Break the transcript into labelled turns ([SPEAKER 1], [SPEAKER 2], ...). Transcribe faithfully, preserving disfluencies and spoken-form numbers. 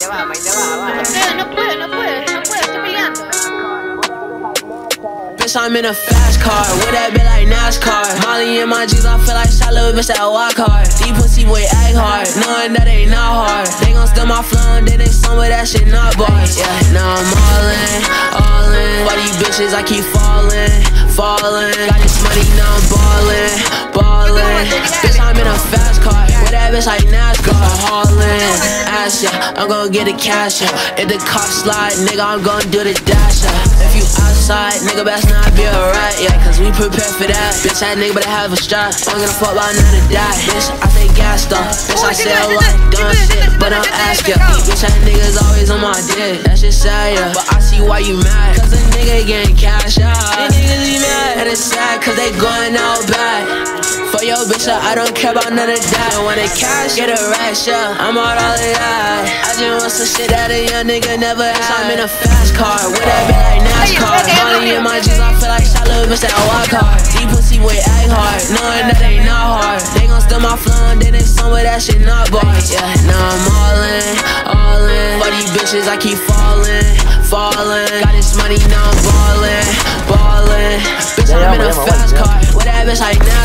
[SPEAKER 1] vamos, ahí te va, va.
[SPEAKER 2] No puedo, no puedo, no puedo, no puedo, estoy peleando.
[SPEAKER 3] Bitch, I'm in a fast car, with that bit like NASCAR. Molly in my jeans, I feel like shot little bitch that walk hard. Deep pussy boy act hard, knowing that ain't not hard. They gon' steal my flow and then they some of that shit not bars. Yeah, now I'm all in, all in. For these bitches, I keep falling, falling. Got this money, now I'm ballin', ballin'. Bitch, I'm in a fast car, with that bitch like NASCAR. Haulin', ass yeah, I'm gon' get the cash yeah. If the cops slide, nigga, I'm gon' do the dash yeah. If you outside, nigga, best not be a rat, yeah. Cause we prepared for that. Bitch, that nigga better have a strap. I'm gonna fuck about none of that. Bitch, I say gas stuff. Bitch, I say a lot of dumb shit, but I'm asking. Bitch, that nigga's always on my dick. That's just sad, yeah. But I see why you mad. Cause a nigga getting cash out. These niggas be mad. And it's sad cause they going out bad. For your bitch, I don't care about none of that. And when they cash, get a rash, yeah. I'm out all of that. I just want some shit that a young nigga never had. I'm in a fast car, with that bit like NASCAR. Molly in my jeans, I feel like shot little bitch that walk hard. Deep pussy boy act hard, knowing that ain't not hard. They gon' steal my flow and then they some of that shit not bars. Yeah, now I'm all in, all in. For these bitches, I keep falling, falling. Got this money, now I'm ballin', ballin'. Bitch, I'm in a fast car, with that bitch like NASCAR.